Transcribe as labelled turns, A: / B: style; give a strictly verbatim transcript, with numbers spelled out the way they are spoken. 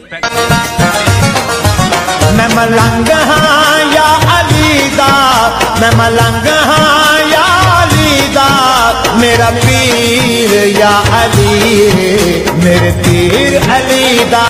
A: मैं मलंग हाँ या अली दा, मैं मलंग हाँ या अली दा, मेरा पीर या अली, मेरे पीर अली दा